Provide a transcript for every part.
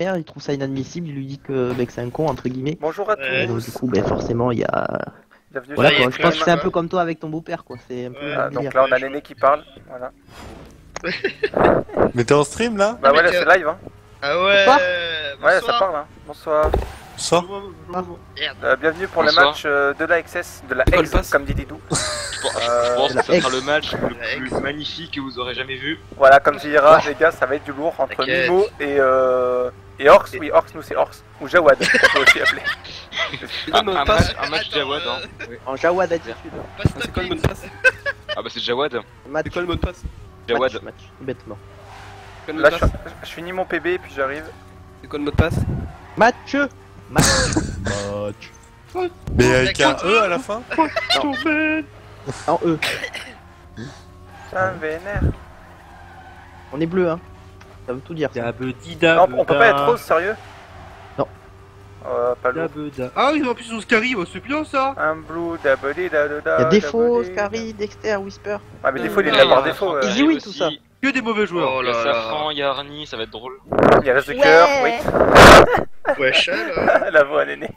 Dexter, il trouve ça inadmissible, il lui dit que c'est un con, entre guillemets. Bonjour à Et donc, tous. du coup, forcément, il y a... Bienvenue Voilà sur quoi, le je pense que c'est un stream. peu comme toi avec ton beau-père quoi, c'est un peu le même Donc délire. là on a Néné qui parle, voilà. Mais t'es en stream là? Bah mais voilà, tiens. c'est live hein. Ah ouais. Bonsoir. Ouais, ça parle hein. Bonsoir. Bonsoir. Merde. Bienvenue pour le Bonsoir. match de la XS, de la Paul X passe. comme dit Didou. Je pense la que ça X. sera le match La le X. plus magnifique que vous aurez jamais vu. Voilà, comme tu diras les gars, ça va être du lourd entre T'inquiète. Mimo et Orcs. Oui, Orcs, nous c'est Orcs. Ou Jawad, on peut aussi appeler. Un match Jawad, hein. Oui. En Jawad attitude. Passe ta C'est quoi le mot ping. de passe? Ah bah c'est Jawad. Match, C'est quoi le mot de passe? Jawad. match, bêtement. C'est quoi le mot Là de je, passe? je finis mon PB puis j'arrive. C'est quoi le mot de passe? Match. Mais avec un E à la fin? En E. Ça me vénère. On est bleu hein. Ça veut tout dire. Ça. Non, on peut pas être rose, sérieux? Non. Pas lourd. Ah oui, en plus on se carry, c'est bien ça! Un blue, dabody, da da da. Il y a défaut, dabody. Scary, Dexter, Whisper. Ah mais défaut il est là par défaut. Easy win, tout ça. Que des mauvais joueurs! Oh Il y a là là. Safran, il y a Arnie, ça va être drôle. Il y a reste de cœur, oui. Wesh, alors. La voix Néné.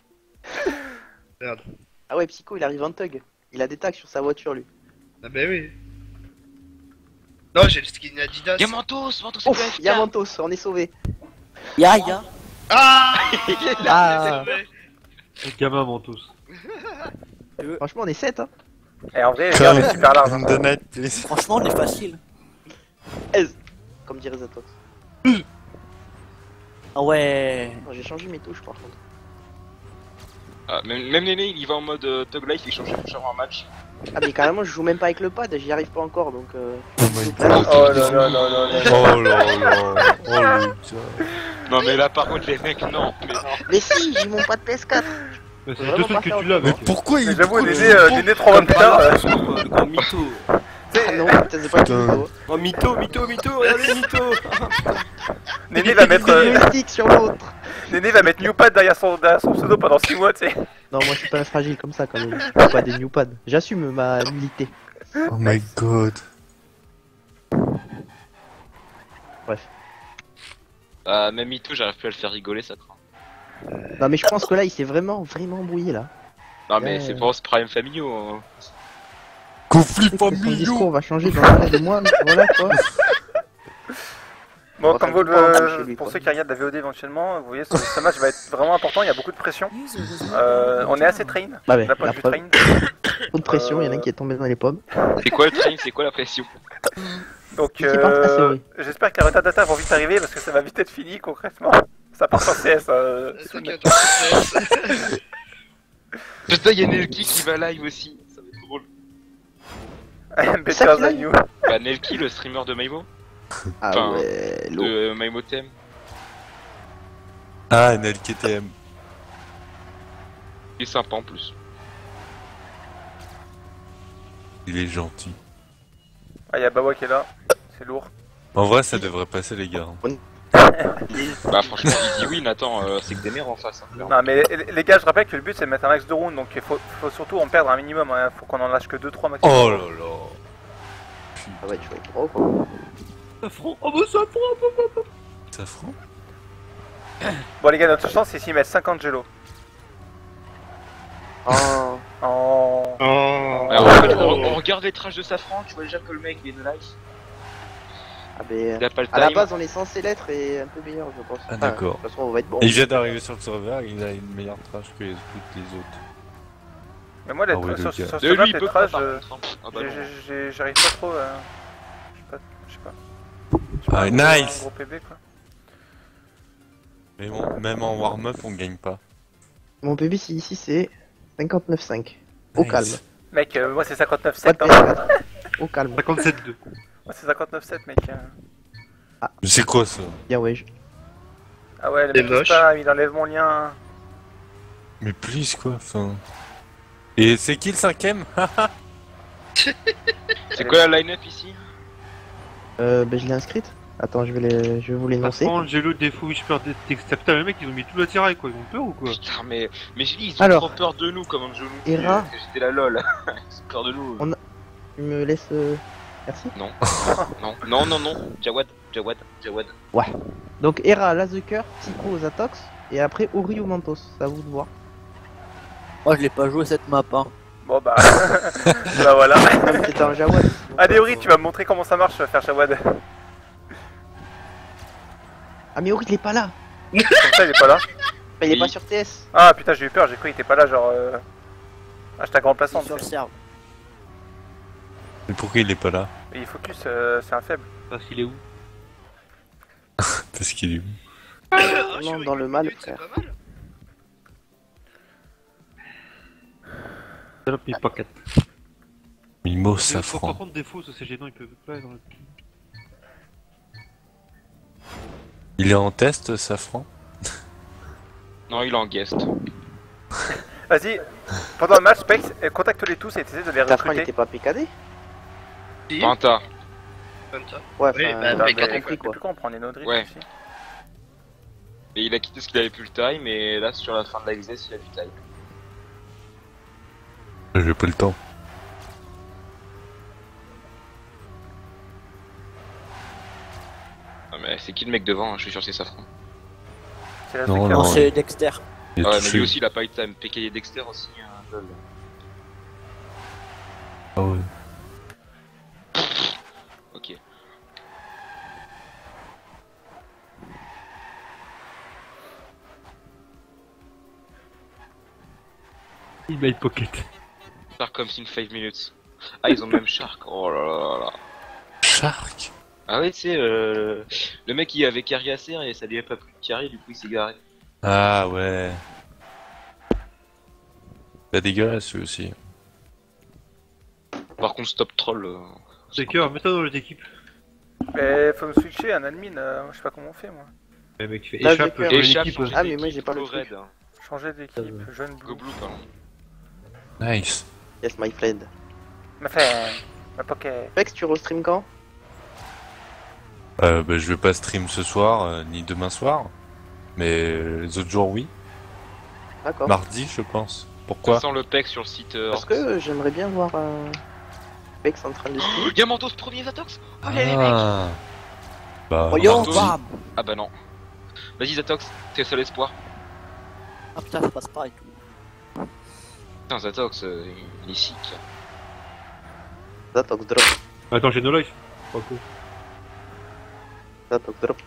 Ah ouais, Psycho, il arrive en tug. Il a des tags sur sa voiture lui. Ah bah oui. Non, j'ai le skin Adidas. Y'a Mentos, c'est Ouf, y'a Mentos, on est sauvé. Ya. Ah. Ah. C'est vrai. Gamin Mentos. Franchement, on est 7 hein. Et en vrai, regarde, il est super large. hein. Donate, please. Franchement, on est facile. Comme dirait Zatox. Ah ouais. Non, j'ai changé mes touches par contre. Ah, même Néné, il y va en mode Tug Life, il change un match. Ah mais carrément, je joue même pas avec le pad, j'y arrive pas encore donc. Oh my god. Oh là là là là là. Oh là là. Oh le dieu. Non mais là par contre les mecs, non. Mais non. Mais si, j'ai mon pad PS4. C'est Vraiment deux trucs pas que faire tu l'as, Mais mec. pourquoi il Mais j'avoue, pourquoi Néné 3 mois plus tard. Le grand mytho. Ah non, putain, c'est pas Putain. du tout. Oh mytho, regardez mytho! Néné va mettre stick sur l'autre. Néné va mettre Newpad derrière son pseudo pendant 6 mois, tu sais. Non, moi je suis pas un fragile comme ça quand même. Je suis pas des new pads. J'assume ma nullité. Oh my god. Bref. Même Mito, j'arrive plus à le faire rigoler, ça craint. Non mais je pense que là il s'est vraiment embrouillé là. Non mais Ouais. c'est pour ce prime familiaux. Hein. Conflit Son discours familiaux. va changer dans l'arrêt de moi, mais voilà quoi. Bon, On comme va vous faire du temps chez lui, pour quoi. ceux qui regardent la VOD éventuellement, vous voyez, ce match va être vraiment important, il y a beaucoup de pression. On est assez train, Bah ouais, d'un point la de vue preuve. train. Trop de pression, il y en a un qui est tombé dans les pommes. C'est quoi le train, c'est quoi la pression? Donc, C'est pas très vrai. j'espère que les retardataires vont vite arriver parce que ça va vite être fini concrètement. Ça part en CS. T'inquiète, on se laisse. Putain, y'a Nelky qui va live aussi, ça va être drôle. Better Ça qui than live you. Bah Nelky, le streamer de Maimo, Ah Enfin, ouais, l'eau. de Maimo TM. Ah, NLKTM. Il est sympa en plus. Il est gentil. Ah, il y a Bawa qui est là, c'est lourd. En vrai, ça devrait passer, les gars. Bah franchement, Easy Win, attends, c'est que des mères en face. Hein, clairement. Non, mais les gars, je rappelle que le but c'est de mettre un max de rounds donc il faut surtout en perdre un minimum. Hein. Faut qu'on en lâche que 2-3 maximum. Oh là là. Ah ouais, tu vas être trop quoi. Safran! Oh bah Safran! Safran. Bon, les gars, notre chance c'est s'ils mettent 50 Gelo. Oh. Oh. Oh. Alors, en fait, on regarde les trash de Safran, tu vois déjà que le mec il est de life. Ah ben, Il a pas le à la time. base on est censé l'être et un peu meilleur je pense. Ah, d'accord. De toute façon on va être bon. Il vient d'arriver sur le serveur, il a une meilleure trash que les autres. Mais moi, Ah ouais, le sur gars. ce De lui, map, il les peut pas trash, par contre. Hein. Ah bah non. j'arrive pas trop. Je sais pas. Ah, Un nice. gros PB quoi. Mais bon, même en warm-up, on gagne pas. Mon PB ici c'est 59,5. Au Nice. calme. Mec, moi c'est 59-7. Pas de Hein. PS4. Au calme. 57-2. Moi c'est 59-7, mec. Mais c'est quoi ça? Bien ouais. Ah ouais, le C'est mec moche. il enlève mon lien. Mais please, quoi, enfin... Et c'est qui le cinquième? C'est quoi la line-up ici? Ben je l'ai inscrite. Attends, je vais vous l'énoncer. Safran, Gelo, Défaut, Whisper, Dexter. Putain, les mecs ils ont mis tout la tiraille quoi, ils ont peur ou quoi? Putain, mais j'ai dit, ils ont Alors. trop peur de nous comme un genou. Hera. J'étais la lol. Ils ont peur de nous. Tu me laisses. Merci. Non. Non. Jawad. Ouais. Donc Hera, Lazuker, Tycho, Zatox, et après Ori ou Mantos, c'est à vous de voir. Moi je l'ai pas joué cette map hein. Bon bah... bah voilà. Ah, mais t'étais en Jawad. Allez Ori, tu vas me montrer comment ça marche, faire Shawad. Ah mais Ori il est pas là. Comme ça il est pas là. Bah, il est Oui. pas sur TS. Ah putain j'ai eu peur, j'ai cru qu'il était pas là genre... Hashtag Il est remplaçant. sur le serve. Mais pourquoi il est pas là? Et il focus, c'est un faible. Parce qu'il est où? Parce qu'il est où? Non, dans le mal, C'est frère. pas mal. Salope pickpocket. Mimo Par Safran. contre, défaut, ça c'est gênant, il peut pas être dans le team. Il est en test, Safran? Non, il est en guest. Vas-y, pendant le match, Spex, contacte-les tous et essaie de les Safran il recruter. était pas PKD. Si. Panta. Comme ça. Ouais, Oui, enfin, bah, Non, mais PKD, j'ai compris depuis quoi. quand on prend les nodries Ouais. aussi. Et il a quitté ce qu'il avait plus le time, et là, sur la fin de la XS, il a du time. J'ai pas le temps. Ah, mais c'est qui le mec devant hein? Je suis sûr que c'est Safran. C'est la Non, Zucker. Non, non. c'est Dexter. Il a Ah ouais, mais touché. lui aussi, il a pas eu de time. PK et Dexter aussi, hein, lol. Ah ouais. Ok. Il m'a pocket. Shark comes in 5 minutes. Ah, ils ont même Shark. Oh là là là là. Shark? Ah ouais, tu sais, le mec il avait carry assez et ça lui avait pas plu de carry, du coup il s'est garé. Ah ouais. Bah dégueulasse lui aussi. Par contre, stop troll. C'est cœur, mets-toi dans les équipes. Mais faut me switcher un admin, je sais pas comment on fait moi. Le mec fait Là, échappe, j'ai peur. dans Échappe, l'équipe. changer Ah, mais d'équipe, moi, j'ai pas le go truc. red. hein. Changer d'équipe, jeune blue. Go blue, pardon. Nice. Yes, my friend. Ma fait, ma pocket. Spex, tu restream quand? Bah je vais pas stream ce soir, ni demain soir. Mais les autres jours oui. D'accord. Mardi je pense. Ça Pourquoi? sent le pec sur le site. Parce que j'aimerais bien voir Spex en train de stream. Diamantos premier Zatox. Oh les mecs. Ah. Bah Voyons, mardi. bam. Ah bah non. Vas-y Zatox, t'es le seul espoir. Ah putain, ça passe pas et tout. Putain Zatox, il est sick. Zatox drop. Attends, j'ai no life. Pas cool. Zatox drop.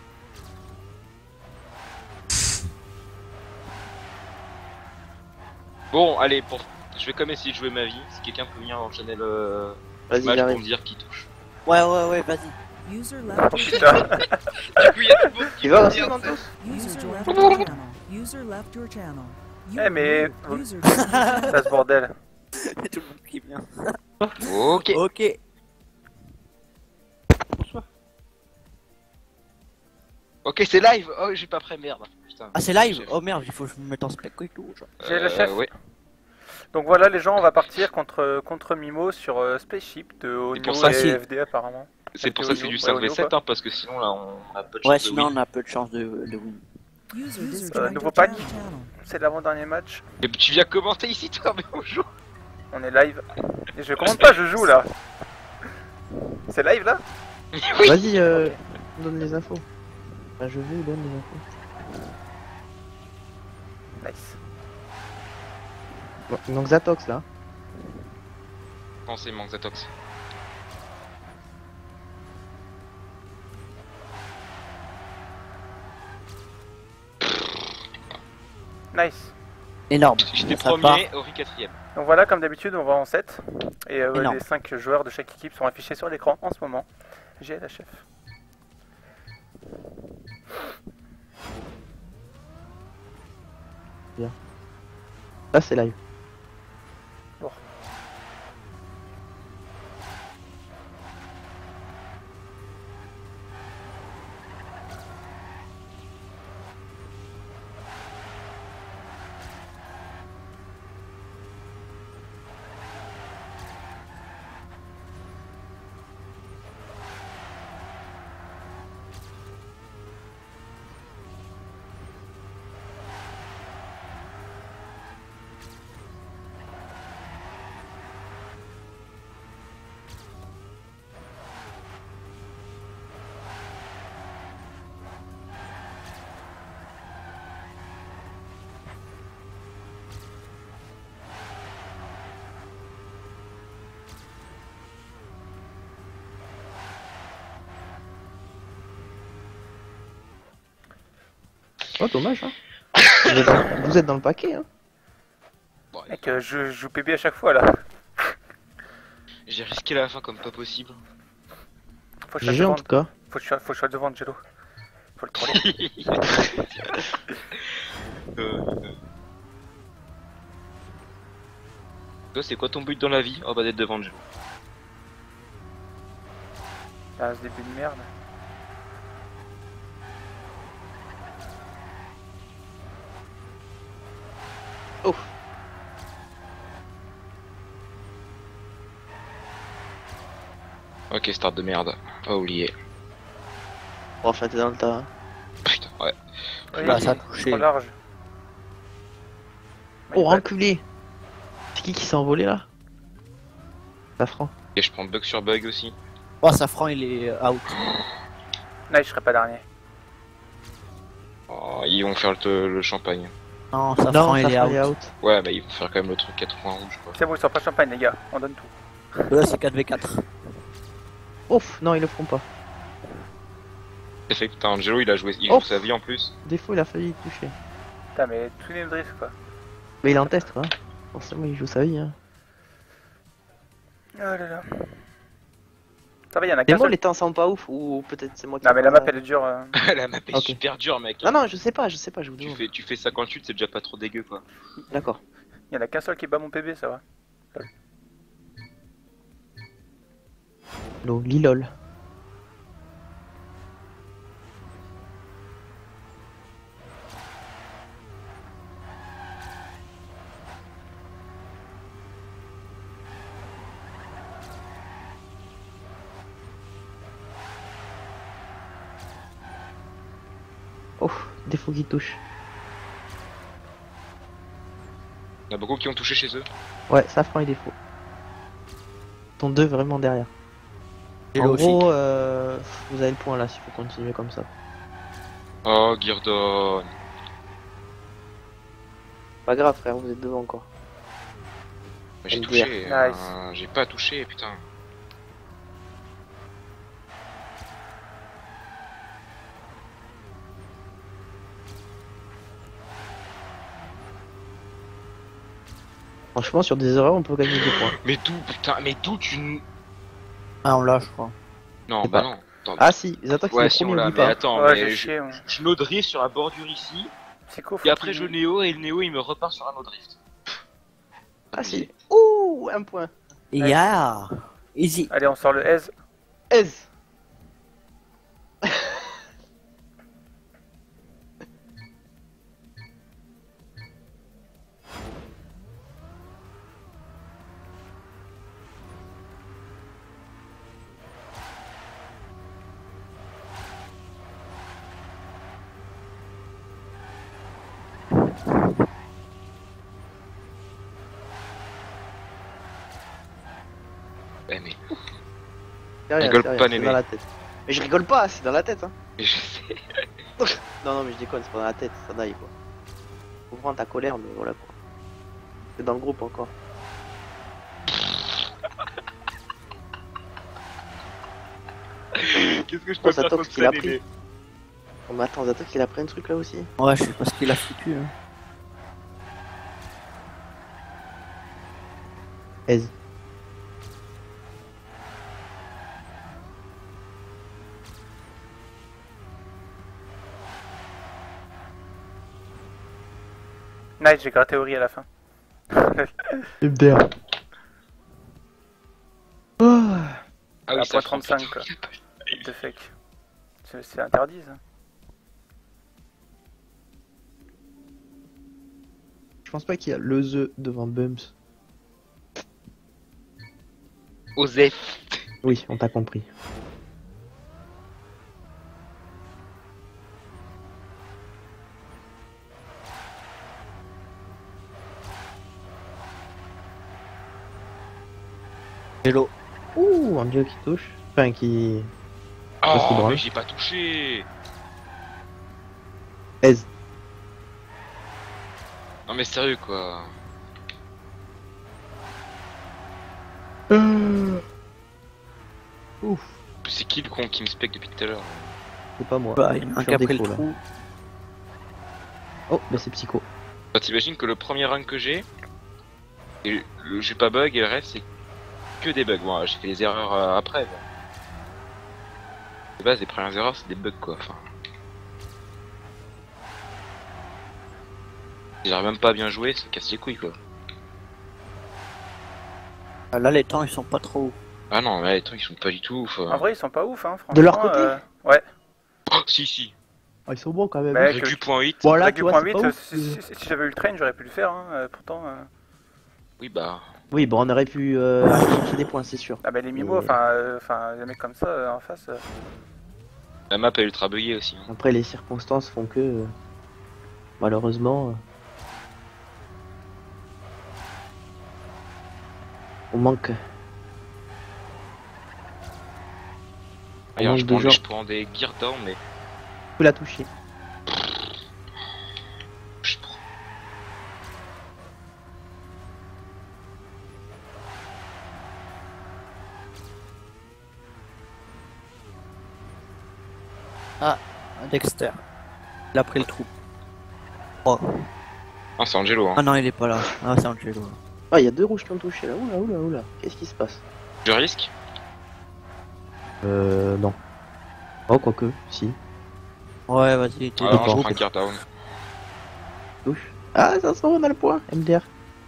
Bon, allez, je vais quand même essayer de jouer ma vie. Si quelqu'un peut venir enchaîner le Vas-y, match pour me j'arrive. dire qui touche. Ouais, vas-y. User Oh left your putain. Du coup, il y a tout le monde qui Tu vas peut rester dire, Mantos? User left your channel. User left your channel. You Eh, mais- moved. User left your channel. Là ce bordel. Tout le monde qui vient. Ok. Ok. Ok, c'est live. Oh, j'ai pas prêt, merde. Putain. Ah, c'est live? Chef. Oh merde, il faut que je me mette en spec et tout. Genre. J'ai le chef. Ouais. Donc voilà les gens, on va partir contre Mimo sur Spaceship de Onyo pour ça, et si. FD apparemment. C'est pour ça que c'est du Ouais, 5 Onyo, 7 quoi. hein, parce que sinon là on a peu de Ouais, chance de sinon win. on a peu de chance de win. User disconnected nouveau from pack. your channel. C'est l'avant-dernier match. Mais tu viens commenter ici toi, mais bonjour. On est live. Et je commande pas, je joue là. C'est live là? Vas-y, donne les infos. Enfin, je vous donne les infos. Nice. Bon, donc Zatox là. Pensez, manque Zatox. Nice. Énorme. J'étais Ça part. premier, Ori 4ème. Donc voilà, comme d'habitude, on va en 7. Et Énorme. les 5 joueurs de chaque équipe sont affichés sur l'écran en ce moment. J'ai la chef. Là c'est live. Oh, dommage, hein. Vous êtes dans le paquet, hein. Bon, Mec, je joue PB à chaque fois là. j'ai risqué la fin comme pas possible. Faut que je GG en sois tout cas. faut que je sois devant Jello. Faut le troller. Toi, c'est quoi ton but dans la vie? Oh bah d'être devant le jeu. Ah, ce début de merde. Oh. Ok, start de merde. Pas oublié. Bon, enfin, t'es dans le tas. Hein. Putain, ouais. Oui, Bah, ça a il est touché. trop large. Oh, Ouais, enculé. C'est qui s'est envolé là? Safran. Et je prends bug sur bug aussi. Oh, Safran, il est out. Non, je serai pas dernier. Oh, ils vont faire le champagne. Non, Safran, Non, il est Safran, il est out. out. Ouais, bah ils vont faire quand même le truc 4 points rouge quoi. C'est bon, ils sont pas champagne, les gars. On donne tout. Là, c'est 4v4. Ouf, non, ils le feront pas. C'est fait que putain, Angelo il a joué, il Oh. joue sa vie en plus. Défaut, il a failli y toucher. Putain, mais tout les drift quoi. Mais il est en test, quoi. Forcément, il joue sa vie, hein. Oh là là. Ça va, il y en a Les qu'un mots, seul. les temps sont pas ouf, ou peut-être c'est moi qui. Non, mais la map elle est dure. La map est Ok. super dure mec. Non, non, je sais pas, je vous dis. Tu fais 58, c'est déjà pas trop dégueu quoi. D'accord. Il y en a qu'un seul qui bat mon PB, ça va. Lilol. Oh, défaut qui touche. Il y en a beaucoup qui ont touché chez eux. Ouais, Safran et défaut. Ils sont deux vraiment derrière. Et En là aussi. gros, vous avez le point là, s'il faut continuer comme ça. Oh, Girdon. Pas grave, frère, vous êtes devant encore. J'ai MDR. touché, Nice. j'ai pas touché, putain. Franchement, sur des erreurs, on peut gagner des points. Mais d'où, putain, mais d'où tu... Ah, on l'a, je crois. Non, C'est bah pas- non. Attends, Ah si, les attaques, ouais, c'est si le on premier, l'a, oublie mais pas. attends, Ouais, mais j'ai je, chié. Ouais. je no drift sur la bordure ici, C'est cool. et après je néo, et le néo il me repart sur un no drift. Ah si. Ouh, un point. Yeah. Easy. Allez, on sort le aise. Aise. Ouais, mais... Derrière, Rigole derrière, pas, c'est Néné. dans la tête. Mais je rigole pas, c'est dans la tête, hein. mais je sais. Non, non, mais je déconne, c'est pas dans la tête, ça daille, quoi. Faut prendre ta colère, mais voilà, quoi. C'est dans le groupe, encore. Qu'est-ce que je Oh, peux ça faire toque contre qu'il a ça, pris. Néné? Oh, mais attends, Zato qu'il a pris un truc, là, aussi. Ouais, je sais pas ce qu'il a foutu. Hein. Aise. Nice, j'ai gratté Ori à la fin. MDR. Oh. Ah oui, À ça point prend 35 quoi. De fake. C'est interdit ça. Je pense pas qu'il y a le The devant Bums. Osef. Oui, on t'a compris. Hello. Ouh, un dieu qui touche. Enfin, qui... Parce qu'il Oh, branle. mais j'ai pas touché. Aise. Non mais sérieux quoi. Ouf, C'est qui le con qui me spec depuis tout à l'heure? c'est pas moi. Bah, il y en a un Je suis qui a en pris le défaut, là. trou. Oh, bah c'est psycho. Bah, t'imagines que le premier run que j'ai, et j'ai pas bug et le reste c'est que des bugs. Bon, j'ai fait les erreurs après. Bon. De base, les premières erreurs c'est des bugs quoi. Enfin, si j'arrive même pas à bien jouer, ça casse les couilles quoi. Là, les temps, ils sont pas trop hauts. Ah non, mais les trucs ils sont pas du tout ouf. En vrai, ils sont pas ouf, hein, franchement. De leur côté Ouais. Oh, si. Ah, ils sont bons quand même. Bah, Avec du point 8. Voilà, Avec tu du vois, point c'est 8, pas ouf. si j'avais eu le train, j'aurais pu le faire, hein, pourtant... Oui, bah. Oui, bon, on aurait pu aller chercher des points, c'est sûr. Ah bah les mimos, enfin, les mecs comme ça, en face... La map est ultra buggée aussi. Hein. Après, les circonstances font que, malheureusement, on manque. D'ailleurs, manque de gens. je prends des gear down, mais. Tu l'as touché. Je prends. Dexter. Il a pris le trou. Oh. Ah, c'est Angelo, hein. Ah non, il est pas là. Ah, c'est Angelo. Ah, il y a deux rouges qui ont touché là. Oula. Qu'est-ce qui se passe? Je risque. Non. Oh, quoique, si. Ouais, vas-y, t'es Ah, non, je prends un gear down. Touche. Ah, ça sent, on a le point. MDR.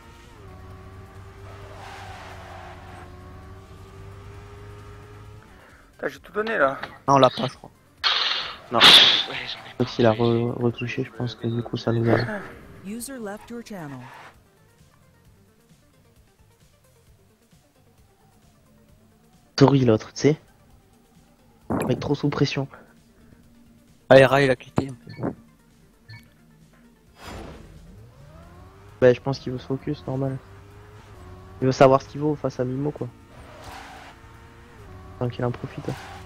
Putain, j'ai tout donné, là. Non, on l'a pas, je crois. Non. Ouais, j'en ai. Donc s'il a retouché, je pense que du coup ça nous a... User left your channel. Sorry l'autre, tu sais. Mec trop sous pression. Allez, Rai, il a quitté. Bah je pense qu'il veut se focus, normal. Il veut savoir ce qu'il vaut face à Mimo quoi. Donc il en profite.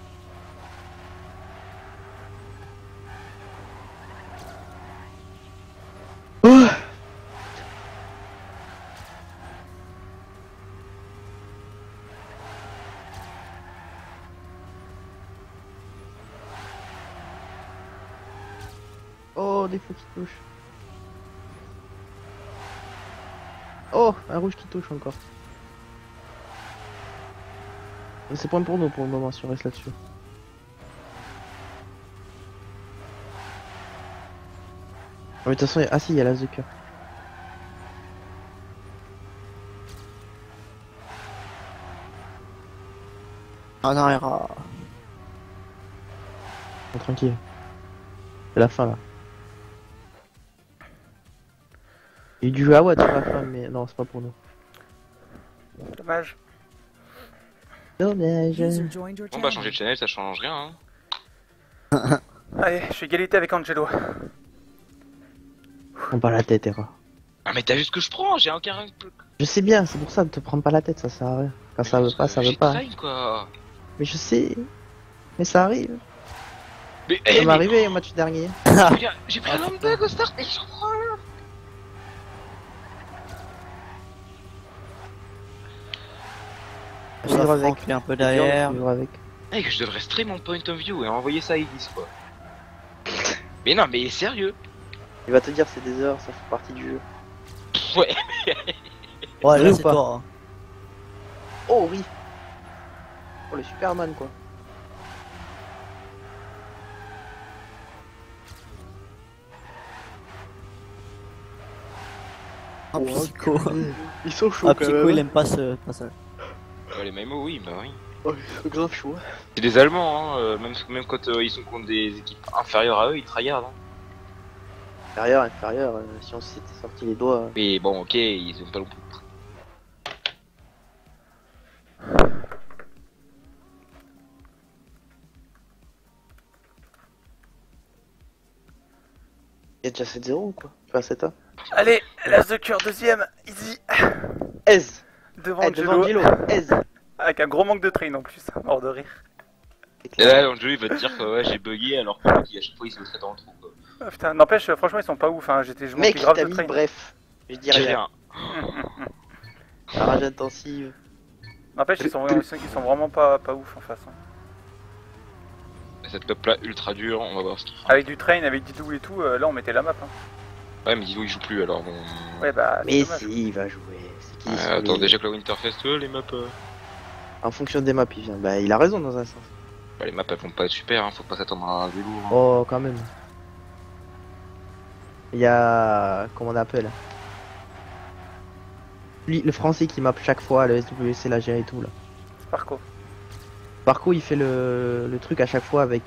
Oh oh, des feux qui touchent. Oh, un rouge qui touche encore. C'est point pour nous pour le moment si on reste là-dessus. Ah, mais de toute façon, ah si, il y a l'as de cœur. Ah non, Hera. Bon, tranquille. C'est la fin là. Il y a eu du jeu à Watt sur la fin, mais non, c'est pas pour nous. Dommage. Dommage. User joined your Bon, bah, channel. changer de channel, ça change rien, hein. Allez, je suis égalité avec Angelo. Prends pas la tête, Hera. Ah, mais t'as vu ce que je prends? J'ai aucun run. Je sais bien, c'est pour ça, ne te prends pas la tête, ça sert à rien. Quand ça veut pas, ça veut J'ai pas. train, quoi. Mais je sais. Mais ça arrive. Mais, Ça eh, m'est mais... arrivé au match dernier. Regarde, j'ai pris un bug au start et j'en prends un. Vivre Ça, avec. Franck, il est un peu derrière. Vivre avec. Mec, je devrais stream mon point of view et envoyer ça à Elise, quoi. Mais non, mais sérieux. Il va te dire c'est des heures, ça fait partie du jeu. Ouais. Ouais, Vrai là, ou c'est pas toi. Hein. Oh oui. Oh le Superman quoi. Ah, Oh, Psycho. Ils sont chauds Ah, quand Psycho, même. il aime pas ce passage. Les MMO, oui, bah oui. Oh, ils sont grave chauds. C'est des Allemands, hein. Même quand ils sont contre des équipes inférieures à eux, ils tryhardent. Hein. Inférieur, si on s'était sorti les doigts. Mais bon, ok, ils ont pas non plus. Il y a déjà 7-0 ou quoi? Enfin 7-1. Allez, l'as de cœur, deuxième, easy. Ez. Devant Eh, Angelo. devant Angelo. Ez. Avec un gros manque de train en plus, mort de rire. Et là, Angelo, il va te dire que ouais, j'ai bugué alors que lui, à chaque fois, il se mettrait dans le trou, quoi. Ah, putain, n'empêche, franchement, ils sont pas ouf, hein. Je Mec, manquais grave t'as de mis train. bref. Je dis J'ai rien. rien. La rage intensive. N'empêche, ils sont vraiment pas ouf en face. Hein. Cette map là ultra dure, on va voir ce qu'il fera. Avec du train, avec Didou et tout, là on mettait la map. Hein. Ouais, mais dis il joue plus alors bon. Ouais, bah, c'est Mais dommage. si, il va jouer. C'est qui sur Attends, les- déjà que la Winterfest, les maps. En fonction des maps, il vient. Bah, il a raison dans un sens. Bah, les maps elles vont pas être super, hein, faut pas s'attendre à du lourd. Hein. Oh, quand même. Il y a. Comment on appelle lui, le français qui map chaque fois, le SWC, l'Algérie et tout là. Sparko. Par contre, il fait le truc à chaque fois avec.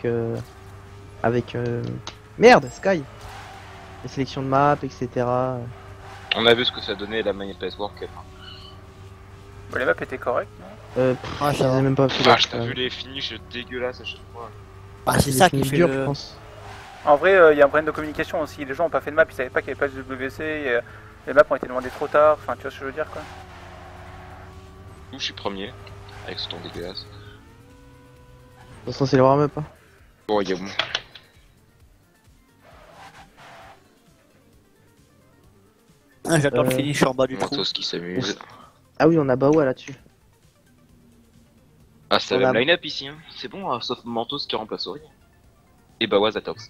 Merde, Sky! Les sélections de maps, etc. On a vu ce que ça donnait la Manifest World Cup. Hein. Bon, les maps étaient corrects, non? Ah, Je ça les ai va. même pas fait. Ah, je t'ai vu les finishes dégueulasses à chaque fois. Ah, c'est ça qui fait dur, le... je pense. En vrai, il y a un problème de communication aussi. Les gens ont pas fait de map, ils savaient pas qu'il y avait pas de WC. Les maps ont été demandées trop tard. Enfin, tu vois ce que je veux dire, quoi. Où je suis premier, avec ce ton dégueulasse. De toute façon, c'est le warm-up. Hein. Bon, il y a bon. Ah, j'attends le finish en bas du trou. Mantos qui s'amuse. Ah oui, on a Bawa là-dessus. Ah, c'est On la a- même line-up ici, hein. C'est bon, hein, sauf Mantos qui remplace Ori. Et Bawa Zatox.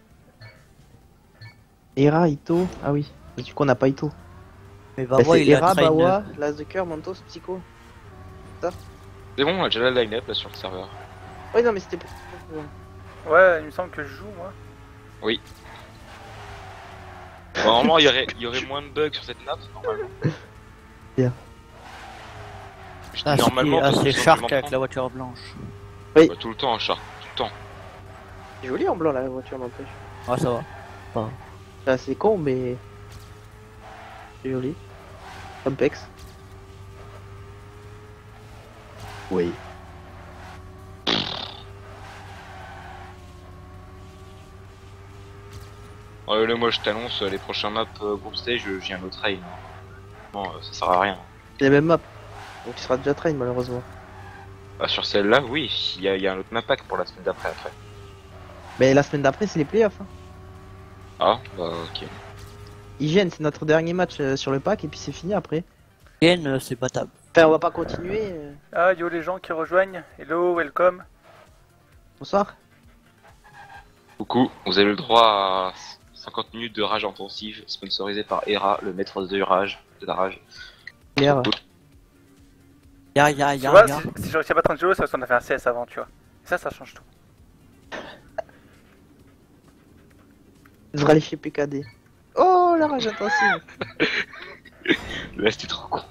Era, Ito. Ah oui. Et du coup, on n'a pas Ito. Mais Bah, Bawa, c'est il est à Era, train. Bawa, Las de cœur, Mantos, Psycho. C'est bon, on a déjà la line-up là sur le serveur. Oui, non, mais c'était pour. Ouais, il me semble que je joue, moi. Normalement, il y aurait moins de bugs sur cette map, normalement. Bien. Je dis Ah, normalement, parce que c'est sinon, Shark je m'en avec prends. la voiture blanche. Oui. Bah, tout le temps, Shark, tout le temps. C'est joli en blanc la voiture, n'empêche. Ah, ça va. C'est assez con, mais. C'est joli. Complexe. Oui. Là, moi, je t'annonce, les prochains maps group stage, j'ai un autre train. Bon, ça sert à rien. C'est la même map. Donc il sera déjà train, malheureusement. Bah, sur celle-là, oui, il y a un autre map pack pour la semaine d'après, après. Mais la semaine d'après, c'est les playoffs. Hein. Ah, bah, ok. Hygiène, c'est notre dernier match sur le pack, et puis c'est fini après. Yen, c'est battable. Enfin, on va pas continuer. Ah, yo les gens qui rejoignent. Hello, welcome. Bonsoir. Coucou, vous avez le droit à 50 minutes de rage intensive, sponsorisé par Era, le maître de rage. De la rage. Hier. Ya, Tu vois, ya. si je réussis à battre un duo, c'est parce qu'on a fait un CS avant, tu vois. Et ça change tout. Je devrais aller chez PKD. Oh, la rage intensive. Là, c'était trop con.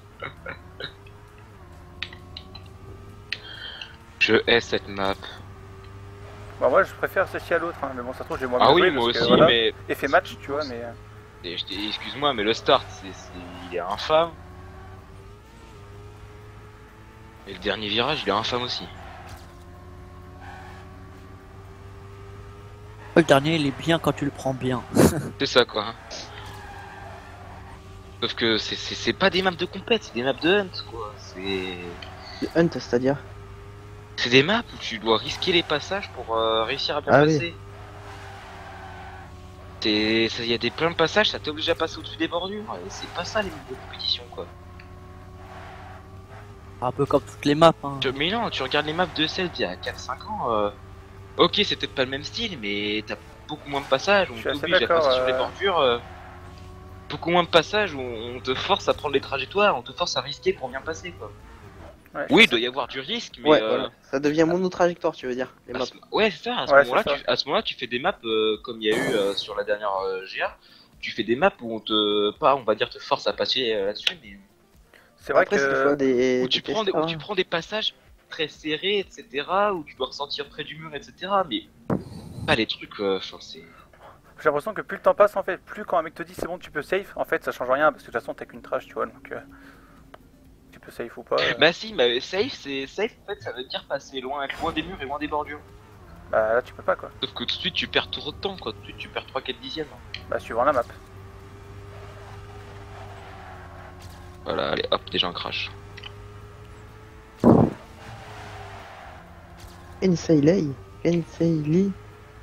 Je hais cette map. Bon, moi, je préfère celle-ci à l'autre, hein. Mais bon, ça se trouve, j'ai moins Ah bien oui, joué moi parce que, aussi, voilà. mais. Effet match, tu vois, mais... Excuse-moi, mais le start, il est infâme. Et le dernier virage, il est infâme aussi. Le dernier, il est bien quand tu le prends bien. C'est ça, quoi. Hein. Sauf que c'est pas des maps de compète, c'est des maps de hunt, quoi. Le Hunt, c'est-à-dire. C'est des maps où tu dois risquer les passages pour réussir à bien Ah oui. passer. Il y a plein de passages, ça t'oblige à passer au-dessus des bordures. Et c'est pas ça les maps de compétition, quoi. Un peu comme toutes les maps. Hein. Mais non, tu regardes les maps de celles d'il y a 4-5 ans. Ok, c'est peut-être pas le même style, mais t'as beaucoup moins de passages, on Je suis assez t'oblige à d'accord, passer sur les bordures. Beaucoup moins de passages où on te force à prendre les trajectoires, on te force à risquer pour bien passer, quoi. Ouais, Oui, il doit y avoir du risque, mais Ouais, voilà. Ça devient mono-trajectoire, tu veux dire. Les maps. ouais, c'est ça. Ouais, Moment-là, c'est ça. à ce moment-là, tu fais des maps comme il y a eu sur la dernière GA. Tu fais des maps où on va dire, te force à passer là-dessus, mais c'est vrai Après, c'est le choix que... des. où tu des prends testeurs, où tu hein. prends des passages très serrés, etc. Où tu dois ressentir près du mur, etc. Mais pas les trucs. Enfin, c'est. J'ai l'impression que plus le temps passe, en fait, plus quand un mec te dit c'est bon, tu peux safe, en fait, ça change rien, parce que de toute façon, t'as qu'une trash, tu vois, donc... tu peux safe ou pas. Bah si, mais safe, c'est safe. En fait, ça veut dire passer loin, être loin des murs et loin des bordures. Bah là, tu peux pas, quoi. Sauf que tout de suite, tu perds trop de temps, quoi. Tout de suite, tu perds 3-4 dixièmes. Bah, suivant la map. Voilà, allez, hop, déjà un crash. Ensailei. Ensaili.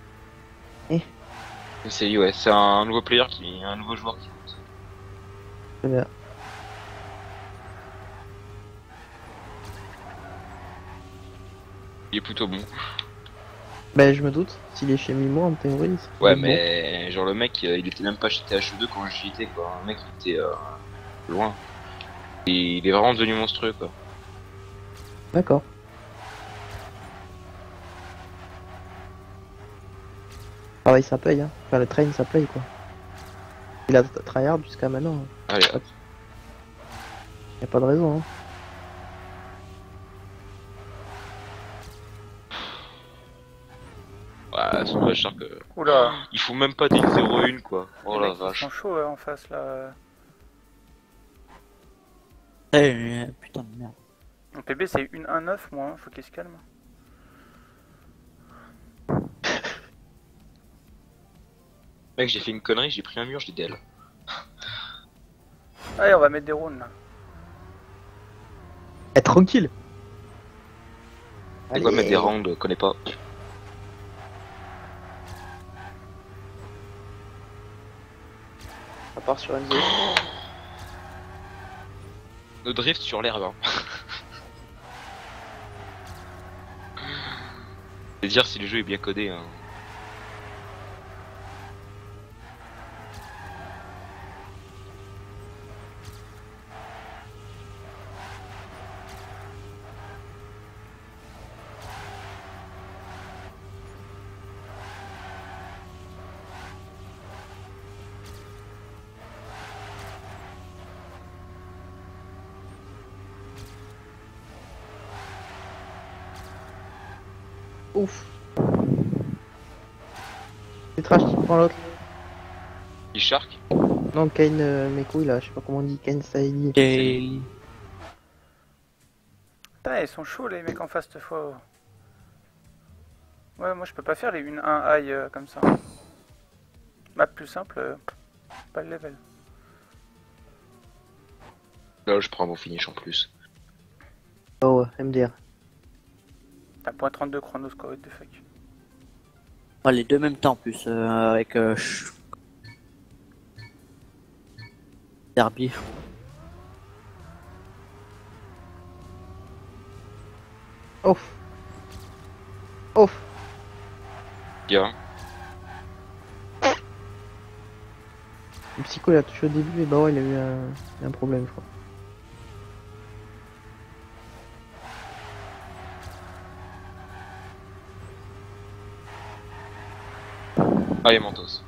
C'est ouais, c'est un nouveau player un nouveau joueur qui compte. Très bien. Il est plutôt bon. Bah je me doute, s'il est chez Mimo en théorie. c'est Ouais, bon. mais genre le mec, il était même pas chez TH2 quand j'y étais, quoi. Le mec, il était loin. Et il est vraiment devenu monstrueux, quoi. D'accord. Pareil ça paye hein. Enfin le train ça paye quoi. Il a tryhard jusqu'à maintenant. Hein. Allez, hop. Y a pas de raison hein. Ouais, c'est dommage, genre que. Oula. Il faut même pas des 0-1, quoi. Oh Les la mecs, ils vache. sont chauds en face là. Putain de merde. Mon PB c'est 1-1-9 moi, hein. Faut qu'il se calme. Mec, j'ai fait une connerie, j'ai pris un mur, j'ai DL. Allez, on va mettre des runes là. Eh tranquille. C'est quoi Allez. mettre des rounds, connais pas. Ça part sur Enzo. No drift sur l'herbe. Hein. C'est dire si le jeu est bien codé. Hein. Ouf. C'est trash qui prend l'autre. Il shark. Non Kane mes couilles là, je sais pas comment on dit Kane Saïli. Et... Putain, ils sont chauds les mecs en face cette fois. Ouais, moi je peux pas faire les 1-1 high comme ça. Map plus simple, pas le level. Là, je prends mon finish en plus. Oh ouais, MDR. T'as point 32 chronos quoi, what the fuck. Ouais, les deux en même temps en plus, avec Derby. Ouf. Ouf. Bien. Le psycho il a touché au début et bah ouais il a eu un problème je crois. Allez, Mentos.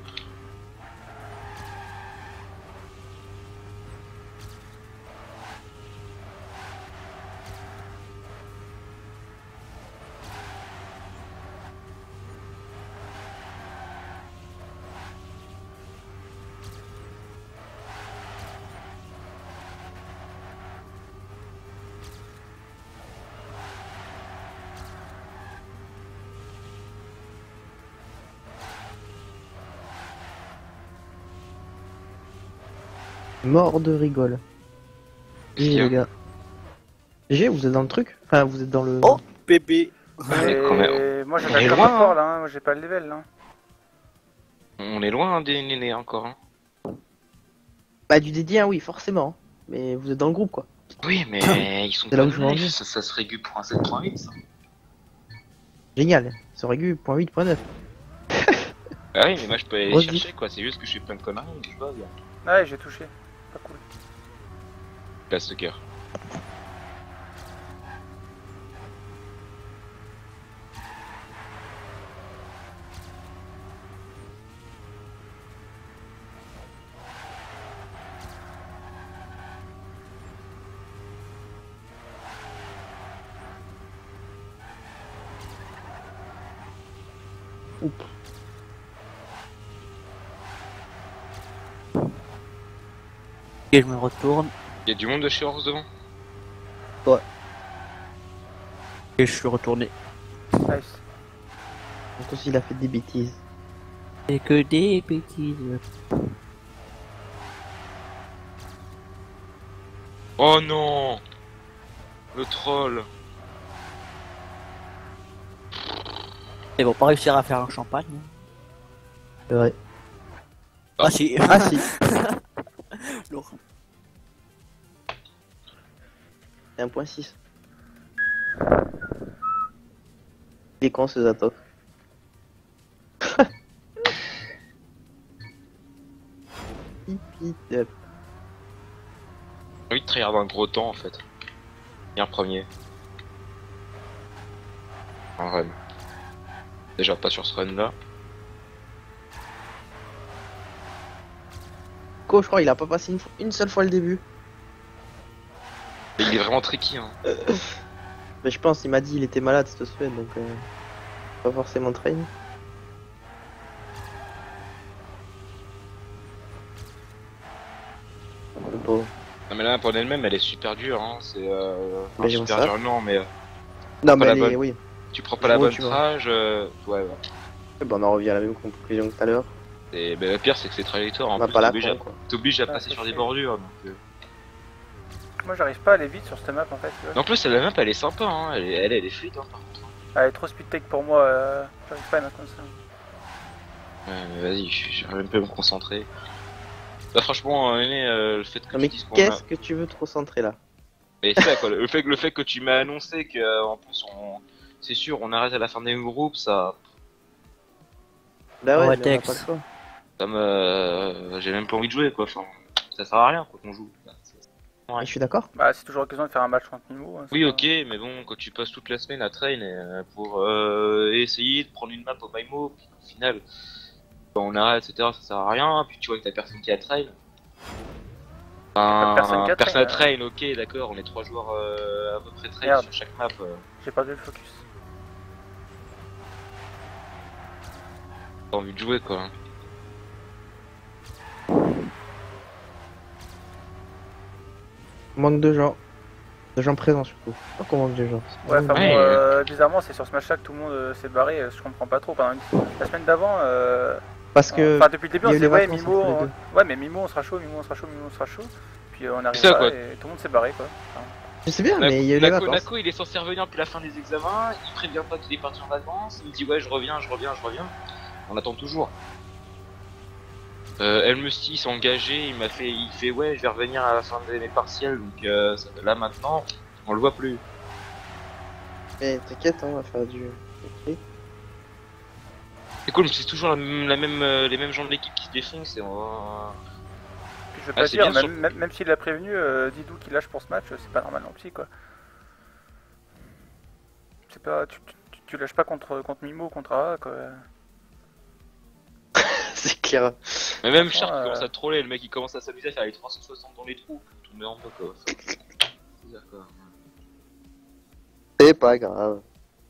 Mort de rigole. GG Bien. les gars. GG vous êtes dans le truc? Enfin vous êtes dans le... Oh, bébé. Mais quand même, Et moi j'ai on pas est le loin, rapport hein. là, moi j'ai pas le level là. on est loin hein, des nénés encore. Hein. Bah du dédié hein, oui forcément. Mais vous êtes dans le groupe quoi. Oui, mais ils sont C'est là pas où je veux en naïfs, venir. ça se régule pour un 7.8 ça. Génial. Ils sont régus, .8.9. Ah oui, mais moi je peux aller les Grosse chercher quoi, c'est juste que je fais plein de conneries, je bug. Ouais, j'ai touché. Pas cool. Place de cœur. Et je me retourne Y'a du monde de chez Horse devant. et je suis retourné. Nice. Donc aussi il a fait des bêtises. C'est que des bêtises. Oh non, le troll. Ils vont pas réussir à faire un champagne. Hein. C'est vrai. Ah si. Ah si. Lourd. C'est 1.6. Il est con ce Zatov. Pipi up. J'ai envie de tryhard un gros temps en fait. Bien premier. Un run. Déjà pas sur ce run là. Nico, je crois il a pas passé une seule fois le début. Mais il est vraiment tricky hein. Mais je pense, il m'a dit il était malade cette semaine, donc pas forcément train. Bon. Non mais là pour elle-même elle est super dure hein. C'est Mais super ça. dur non mais Non, pas mais la elle est- bonne. oui. tu prends pas la Gros, bonne tu vois. trage, ouais. Bon, on en revient à la même conclusion que tout à l'heure. Et le pire c'est que c'est trajectoire On en va plus pas la t'obliges à, prendre, quoi. t'obliges à Ah, passer c'est sur des chiant. bordures donc, Moi j'arrive pas à aller vite sur cette map en fait. Tu vois. Mais en plus la map elle est sympa hein. Elle est fluide hein par contre. Elle est trop speed take pour moi, j'arrive pas à mettre comme ça. Ouais mais vas-y, j'arrive même pas à me concentrer. Bah franchement Aîné, le fait que Non, mais tu dises qu'on qu'est-ce que tu veux te recentrer là? Mais c'est ça quoi, le fait que tu m'as annoncé que en plus c'est sûr on arrête à la fin des groupes, ça Bah ouais, Ouais, mais on a Tex. pas le choix. ça me j'ai même pas envie de jouer quoi, enfin ça sert à rien quoi qu'on joue. Je suis d'accord. Bah c'est toujours l'occasion de faire un match contre Mimo. Hein, c'est Oui pas- ok mais bon quand tu passes toute la semaine à train pour essayer de prendre une map au MyMo, puis au final quand on arrête etc ça sert à rien, puis tu vois que t'as personne qui a train. Pas personne qui a Personne à train, train, ok d'accord, on est 3 joueurs à peu près train Merde. sur chaque map. J'ai perdu le focus. T'as envie de jouer quoi. Manque de gens. De gens présents surtout. Pas qu'on manque de gens. Ouais, enfin Ouais. bon, bizarrement c'est sur ce match là que tout le monde s'est barré, je comprends pas trop. La semaine d'avant, Parce que. enfin depuis le début il y on a eu disait les ouais vacances Mimo, entre les deux. ouais mais Mimo on sera chaud, Mimo on sera chaud, Mimo on sera chaud. Puis on arrive C'est ça, pas quoi. et tout le monde s'est barré quoi. Enfin, Je sais bien, mais il y a eu les Nako, vacances. Nako, il est censé revenir depuis la fin des examens, il prévient pas qu'il est parti en vacances, il dit ouais je reviens. On attend toujours. Elmesty s'est engagé, il fait ouais je vais revenir à la fin de mes partiels, donc là maintenant on le voit plus. Mais t'inquiète, hein, on va faire du. Ok. C'est cool, mais c'est toujours les mêmes gens de l'équipe qui se défoncent et on va... puis je veux Ah, pas c'est dire, bien même s'il l'a prévenu, Didou qui lâche pour ce match, c'est pas normal non plus quoi. C'est pas, tu lâches pas contre Mimo ou contre AA quoi. C'est clair. Mais même Franchement, Shark il commence à troller, le mec il commence à s'amuser à faire les 360 dans les trous, tout le monde en bas quoi. C'est d'accord. C'est pas grave.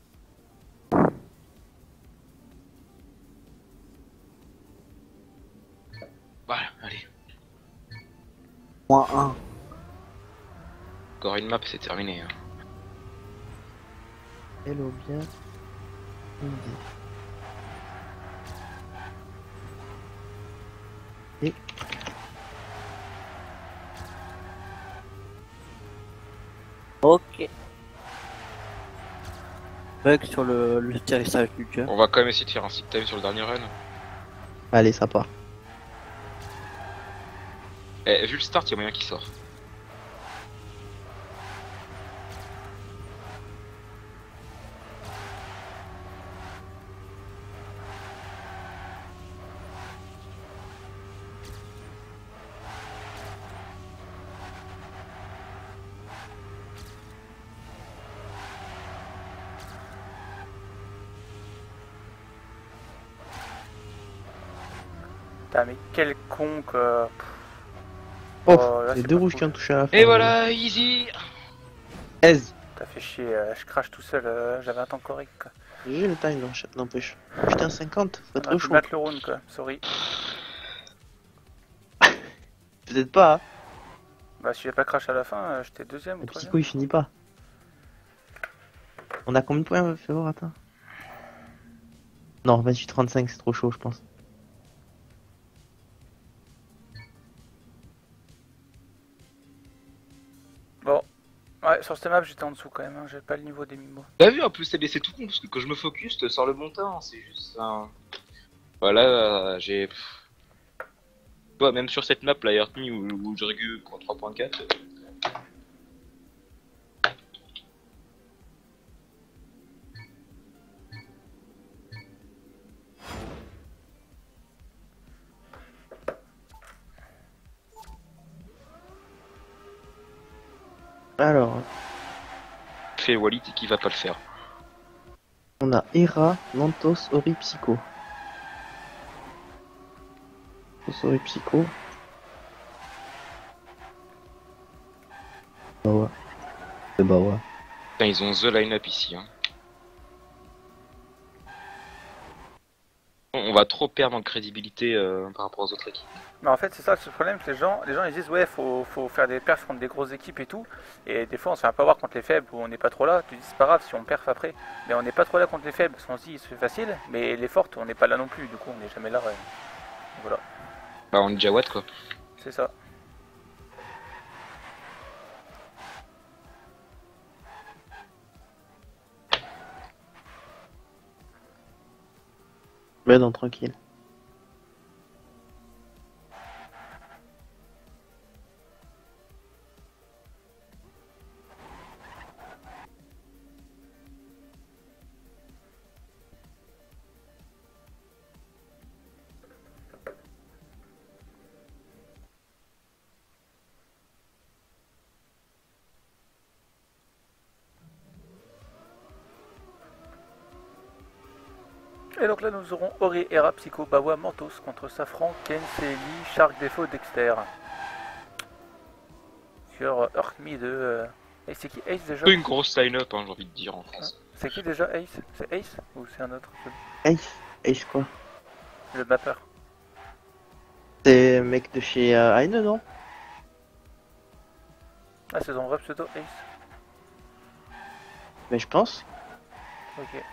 Voilà, allez. -1. Encore une map, c'est terminé. Hein. Hello, bien. Indie. Et. Ok. Bug sur le atterrissage du jeu. On va quand même essayer de faire un sit time sur le dernier run. Allez, ça part. Eh, vu le start, il y a moyen qu'il sort. Putain mais quel con quoi. Oh, là, les c'est deux pas rouges cool. qui ont touché à la fin. Et voilà, easy. Aise. T'as fait chier, je crache tout seul, j'avais un temps correct quoi. J'ai le time, n'empêche. Putain, 50, ça On trop a pu chaud. battre le round quoi, sorry. Peut-être pas, hein. Bah si j'ai pas crash à la fin, j'étais deuxième ou Le troisième. psycho il finit pas. On a combien de points, fais voir, attends. Non, 28-35, c'est trop chaud, je pense. Bon, ouais, sur cette map j'étais en dessous quand même, hein. J'avais pas le niveau des mimos. T'as vu, en plus, c'est tout con, parce que quand je me focus, te sors le bon temps, c'est juste un... Voilà, j'ai... Tu vois, même sur cette map, la Earth Me, où je régule pour 3.4... Alors, Fait Walid et qui va pas le faire. on a Hera, Nantos, Ori, Psycho. Nantos, Ori, Psycho. Bah ouais. Bah ouais. Putain, ils ont the line-up ici. Hein. On va trop perdre en crédibilité par rapport aux autres équipes. Mais en fait, c'est ça le problème, que les gens ils disent ouais, faut faire des perfs contre des grosses équipes et tout. Et des fois, on se fait un peu avoir contre les faibles où on n'est pas trop là. Tu dis c'est pas grave si on perf après. Mais on n'est pas trop là contre les faibles parce qu'on se dit c'est facile. Mais les fortes, on n'est pas là non plus. Du coup, on n'est jamais là. Ouais. Voilà, Bah, on est déjà what quoi. c'est ça. Mais non, tranquille. Et donc là, nous aurons Ori, Hera, Psycho, Bawa, Mantos contre Safran, Ken, Célie, Shark, Défaut, Dexter. Sur Orkmi de. Et c'est qui Ace déjà? Une grosse line-up, hein, j'ai envie de dire en France. C'est qui déjà Ace? C'est Ace ou c'est un autre? Ace. Ace quoi? Le mapper. C'est un mec de chez Heine, non? Ah, c'est son vrai pseudo Ace. Mais je pense. Ok.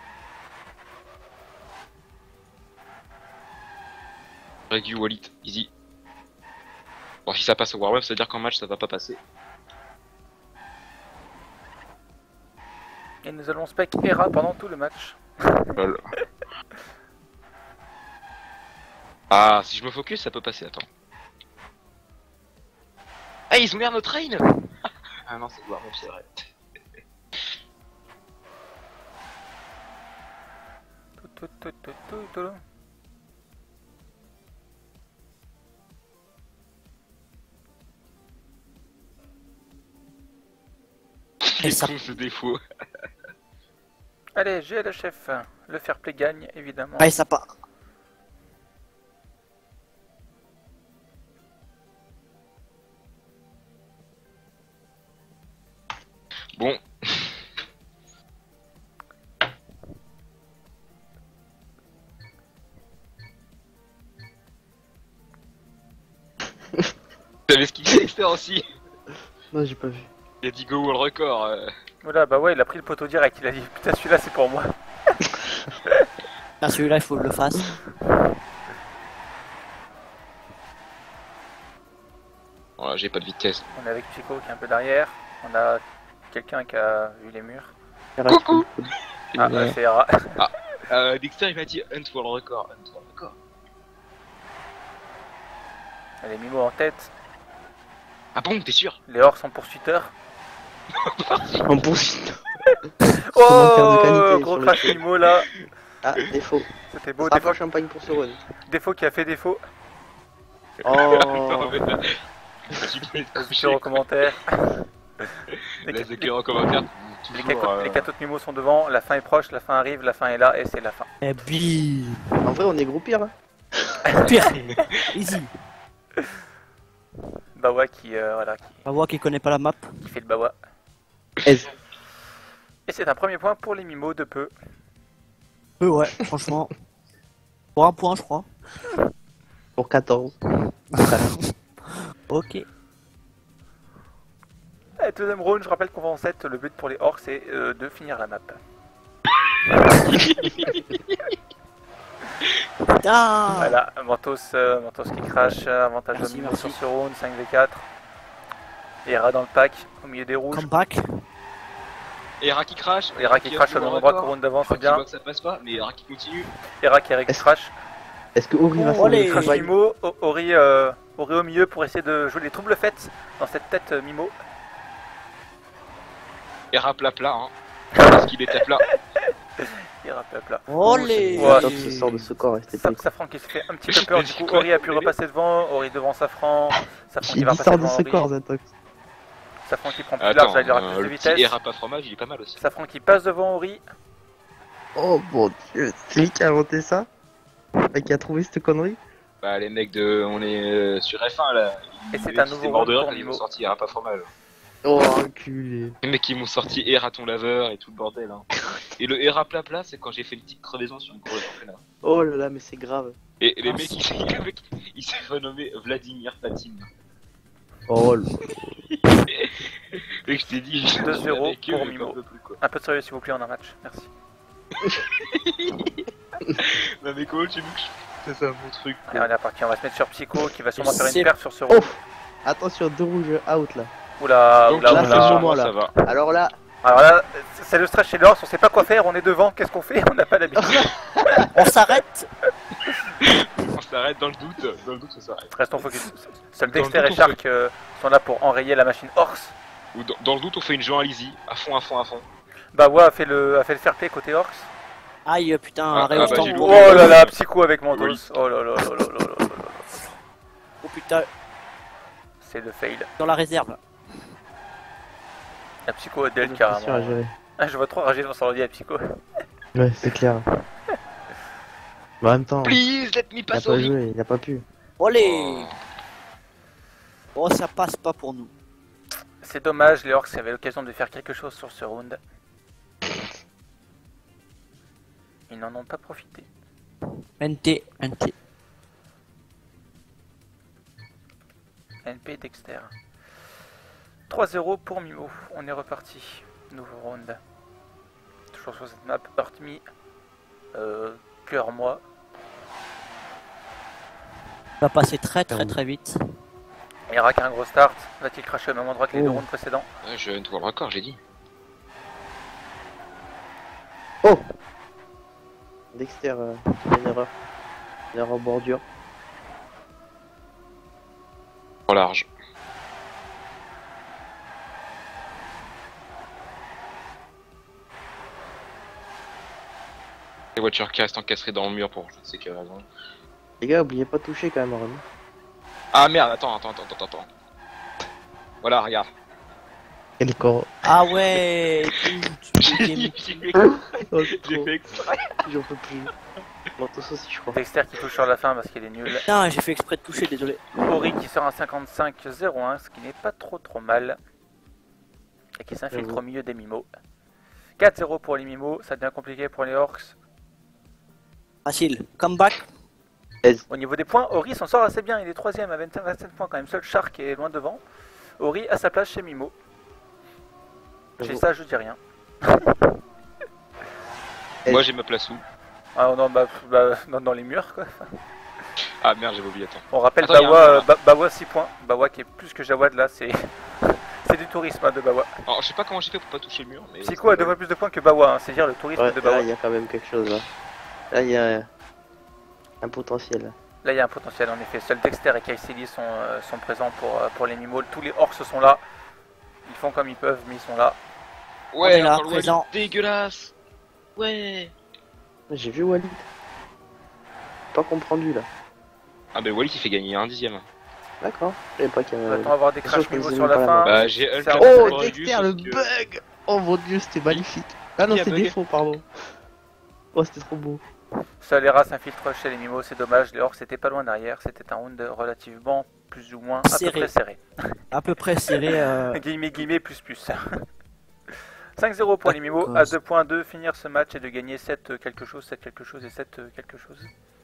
Regu Walid, easy. Bon, si ça passe au Warweb, ça veut dire qu'en match ça va pas passer. Et nous allons spec Hera pendant tout le match. Lol. Ah, si je me focus, ça peut passer, attends. Ah, ils ont l'air notre train. Ah non, c'est Warweb, c'est vrai. Tout. Les ça- cons, ce défaut. Allez, j'ai le chef. Le fair play gagne, évidemment. Allez, ça part. Bon. T'avais skippé Dexter aussi. Non, j'ai pas vu. Il a dit go world record. Voilà, bah ouais, il a pris le poteau direct. Il a dit putain, celui-là c'est pour moi. Là, celui-là, il faut que je le fasse. Voilà, j'ai pas de vitesse. On est avec Chico qui est un peu derrière. On a quelqu'un qui a vu les murs. Coucou. Ah, Ouais. c'est Hera. Dexter il m'a dit hunt world record. Hunt world record. Les Mimo en tête. Ah bon, t'es sûr? Les Hors sont poursuiteurs. En poursuite. Commentaire de Oh, qualité gros sur le crash chat. Mimo là. Ah, défaut. C'était beau. Ça Défaut, pas champagne pour ce run. défaut qui a fait défaut. Oh. Sur en commentaire. Laisse le cœur en commentaire. Les 4 autres Mimo sont devant. La fin est proche, la fin arrive, la fin est là et c'est la fin. Et bim. En vrai, on est groupir. Hein. Pire. Easy. Bawa qui, voilà, Bawa qui connaît pas la map. qui fait le Bawa. Aise. Et c'est un premier point pour les Mimo de peu. Ouais, franchement. Pour un point, je crois. Pour 14. Ok. Et deuxième round, je rappelle qu'on va en 7. Le but pour les Orcs c'est de finir la map. Ah. Voilà, Mantos qui crash, avantage Merci, au Mimo merci. sur ce round, 5v4. Hera dans le pack, au milieu des rouges. Comeback. Et Hera qui crash. Hera qui crash au même endroit qu'au round d'avant, c'est bien. Ça passe pas, mais Hera qui continue. Hera qui crash. Est-ce que Ori va Oh, faire allez. le Crash travail? Mimo, Ori au milieu pour essayer de jouer les troubles faites dans cette tête Mimo. Hera plat, hein. Parce qu'il était plat. Hera plat. Olé. Ouais. Top se sort de ce corps esthétique. Safran qui se fait un petit peu peur, du coup Ori a pu repasser devant, Ori devant Safran, Safran qui Il va dit repasser sort de devant ce Ori. corps, Zatox. Safran qui prend plus large, là, il aura plus de le vitesse. petit Era pas fromage, il est pas mal aussi. Safran qui passe devant Ori. Oh mon dieu, c'est lui qui a inventé ça? Qui a trouvé cette connerie? Bah les mecs de... On est sur F1 là. Et c'est un nouveau bord de round rire pour quand ils Mimo. m'ont sorti Era pas fromage. Oh enculé. Les mecs qui m'ont sorti Era ton laveur et tout le bordel hein. Et le Era plat plat c'est quand j'ai fait une petite crevaison sur une course de championnat. Oh là là, mais c'est grave. Et les mecs il s'est renommé Vladimir Patine. Oh là. Et je t'ai dit, 2-0 pour Mimo. Mimo. Un peu de sérieux s'il vous plaît en un match, merci. Non mais comment tu veux que je... C'est ça mon truc. Allez, on est parti, on va se mettre sur Psycho qui va sûrement faire C'est- une perte sur ce round. Attention, 2 rouges out là. Oula, Donc oula, là, c'est le oula. moment, là. Ça va. Alors là, Alors là, c'est le stress chez l'Ors, on sait pas quoi faire, on est devant, qu'est-ce qu'on fait? On n'a pas d'habitude. On s'arrête. On s'arrête dans le doute on s'arrête. Restons focus. Seul Dans le Dexter doute, et on Shark sont là pour enrayer la machine Horse. Ou dans le doute on fait une Jean Alizy, à fond. Bawa a fait le fair play côté Orcs. Aïe, putain, Ah, arrête ah, autant. j'ai Oh loupé. là là, Psycho avec Mandos. Oui. Oh là là là là là là là là. Oh putain, C'est le fail. dans la réserve. La Psycho est d'elle attention à carrément. gérer. Ah, je vois trop rager dans son ordi à Psycho. Ouais, c'est clair. Mais en même temps, Please let me il a pass pas au joué, il a pas pu. Olé. Oh, ça passe pas pour nous. C'est dommage, les Orcs avaient l'occasion de faire quelque chose sur ce round. Ils n'en ont pas profité. NT. NP Dexter. 3-0 pour Mimo. On est reparti. Nouveau round. Toujours sur cette map. Hurt Me. Cœur moi. Ça va passer très vite. Irak a un gros start. Va-t-il cracher au même endroit que les deux Oh. rounds précédents? Ouais, je viens de voir le record, j'ai dit. Oh Dexter, une erreur. Une erreur bordure. Trop large. Les voitures qui restent encastrées dans le mur pour je ne sais quelle raison. Les gars, oubliez pas de toucher quand même, Aaron. Ah merde, attends. Voilà, regarde. Quel corps. Ah ouais. J'ai Oh, c'est trop. fait exprès. J'en peux plus. Mantos aussi, je crois. Dexter qui touche sur la fin parce qu'il est nul. Putain, j'ai fait exprès de toucher, désolé. Ori qui sort un 55-01, ce qui n'est pas trop mal. Et qui s'infiltre au milieu des Mimos. 4-0 pour les Mimos, ça devient compliqué pour les Orcs. Facile. Comeback. Au niveau des points, Ori s'en sort assez bien, il est 3ème à 27 points quand même. Seul Shark est loin devant. Ori a sa place chez Mimo. J'ai ça, je dis rien. Moi j'ai ma place où? Ah non, dans les murs quoi. Ah merde, j'avais oublié, attends. On rappelle Attends, y a un Bawa, mur, Bawa 6 points. Bawa qui est plus que Jawad là, c'est c'est du tourisme hein, de Bawa. Alors je sais pas comment j'ai fait pour pas toucher le mur, mais... Psycho a 2 fois plus de points que Bawa, hein, c'est dire le tourisme Ouais, de Bawa. là, il y a quand même quelque chose là. Là, il y a un potentiel. Là, il y a un potentiel en effet. Seul Dexter et Kaiseli sont présents pour les Mimos. Tous les Orcs sont là. Ils font comme ils peuvent, mais ils sont là. On Ouais, est là, encore le Walid, présent. dégueulasse. Ouais. J'ai vu Walid. Pas comprendu là. Ah bah Wally qui fait gagner un dixième. D'accord. Je savais pas qu'il y On avait. va avoir des Attention, crash je Mimos les ai sur mis la par la fin. main. Bah j'ai Hulk Ça- un Oh, peu réduit, Dexter, le sauf que- bug. Oh mon dieu, c'était magnifique. Ah non, Qui a c'était bugué défaut, pardon. Oh, c'était trop beau. Seul Era s'infiltre chez les Mimos, c'est dommage. Les Orcs étaient pas loin derrière. C'était un round relativement plus ou moins à peu Serré. près serré. À peu près serré. Guillemets, plus. 5-0 pour les Mimos. À 2 points de finir ce match et de gagner 7 quelque chose, 7 quelque chose et 7 quelque chose.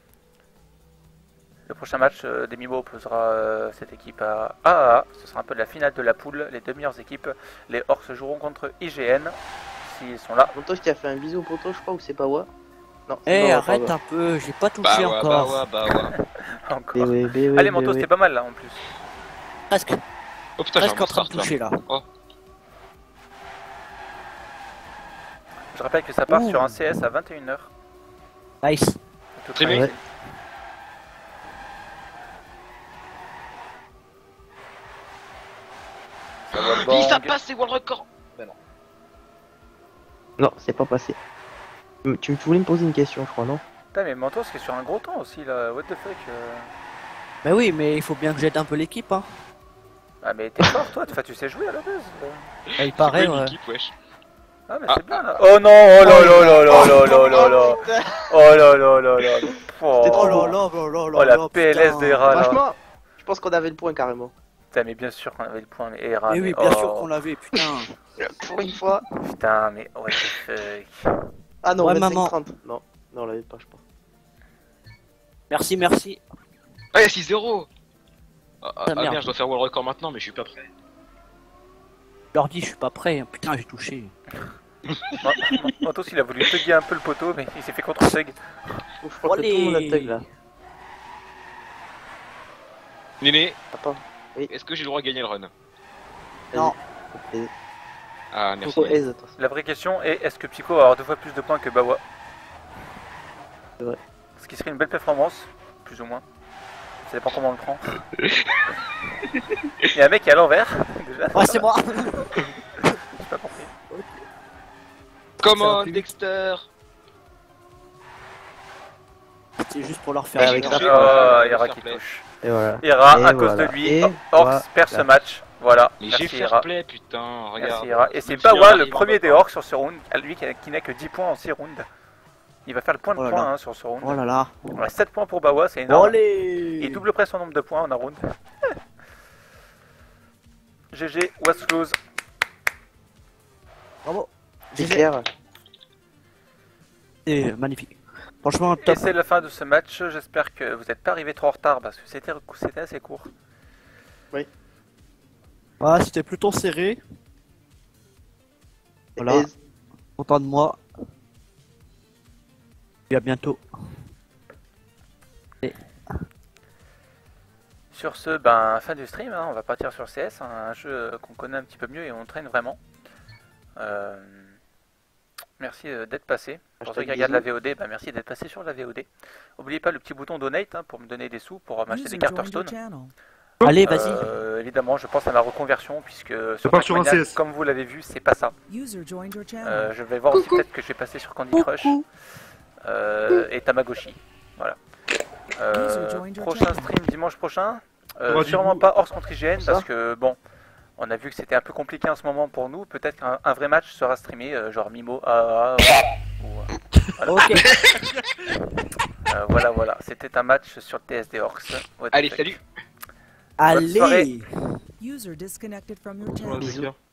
Le prochain match des Mimos opposera cette équipe à AAA. Ce sera un peu de la finale de la poule. Les deux meilleures équipes. Les Orcs joueront contre IGN. S'ils sont là. Montos qui a fait un bisou au poteau, je crois, ou c'est Bawa? Non, Eh, Bawa, arrête pardon. un peu, j'ai pas touché Bah ouais, encore. bah ouais. Encore. BW, Allez, Mantos, c'était pas mal là en plus. Presque, Oh putain, j'ai un presque bon en train de start là. toucher là. Je rappelle que ça part Ouh. sur un CS à 21h. Nice. Très bien. Ouais. Ça va Oui, ça bang. passe, c'est World Record. Non, c'est pas passé. Tu voulais me poser une question, je crois, non? Putain, mais Mantos qui est sur un gros temps aussi là. What the fuck. Bah oui, mais il faut bien que j'aide un peu l'équipe. Hein. Ah mais t'es fort toi, tu sais jouer à la base. Ah, il paraît, C'est quoi une ouais. équipe, wesh? Ah mais Ah, c'est bien là. Oh non, oh là là là là là là là là. putain. Oh là là là là. C'était Oh, trop Oh là lourd. là là là oh la là, PLS putain. des rats là. Franchement, je pense qu'on avait le point carrément. Putain mais bien sûr qu'on avait le point mais Hera, Mais oui, mais bien oh, sûr qu'on l'avait, putain. Pour une fois. Putain mais what the fuck. Ah non, Ouais, 25-30. maman. Non, non, on l'avait pas, je pense. Merci, merci. Ah, il y a 6-0. Ah, Ah, merde. merde, je dois faire world record maintenant, mais je suis pas prêt. Je leur dis, je suis pas prêt. Putain, j'ai touché. Mantos il a voulu thugger un peu le poteau mais il s'est fait contre-thug. Je crois que tout le monde a tug là. Néné, Attends. est-ce que j'ai le droit de gagner le run? Non. Ah, merci. Coco aise, attention. La vraie question est est-ce que Pico va avoir 2 fois plus de points que Bawa? C'est vrai. Ce qui serait une belle performance, plus ou moins. Ça dépend comment on le prend. Il y a un mec qui est à l'envers, déjà. Ouais, c'est moi. J'ai pas compris. Come Ça va on, plus vite. Dexter. C'est juste pour leur faire Ouais, chier. avec j'ai- ça. Oh, j'ai- Hera fair qui play. touche. Et voilà. Hera, Et à cause voilà. de lui, Et Orcs perd ce voilà. match. Voilà, Mais j'ai merci fair Hera. play, putain, regarde. Merci Hera. Et c'est Même si Bawa Hera le arrive en premier des bas. Orcs sur ce round, à lui qui n'a que 10 points en 6 rounds. Il va faire le point de Oh là points là. hein, sur ce round. Oh là là. Ouais, 7 points pour Bawa, c'est énorme. Allez. Il double près son nombre de points en un round. GG, was close. Bravo. C'est GG. clair. C'est magnifique. Franchement, Et top. c'est la fin de ce match. J'espère que vous n'êtes pas arrivés trop en retard parce que c'était assez court. Ouais, c'était plutôt serré. Voilà. Aise. Content de moi. Et à bientôt. Sur ce, ben, fin du stream, hein, on va partir sur CS, un jeu qu'on connaît un petit peu mieux et on traîne vraiment. Merci d'être passé. Pour ceux qui regardent la VOD, ben, merci d'être passé sur la VOD. N'oubliez pas le petit bouton donate hein, pour me donner des sous pour m'acheter des User cartes joined your Hearthstone. channel. Allez, vas-y. Évidemment, je pense à la reconversion puisque sur part sur un Trackmania, CS. comme vous l'avez vu, c'est pas ça. User joined your channel. Je vais voir aussi peut-être que je vais passer sur Candy Crush et Tamagotchi. Voilà. User joined your Prochain channel. stream dimanche prochain. Aura du Sûrement goût. pas hors contre IGN Ça parce que bon, on a vu que c'était un peu compliqué en ce moment pour nous. Peut-être qu'un vrai match sera streamé, genre Mimo AA. Voilà. Ok. Voilà. C'était un match sur le TSD Orcs. What the Allez, fuck. salut. Bonne soirée. Allez. User disconnected from your channel. Bisous.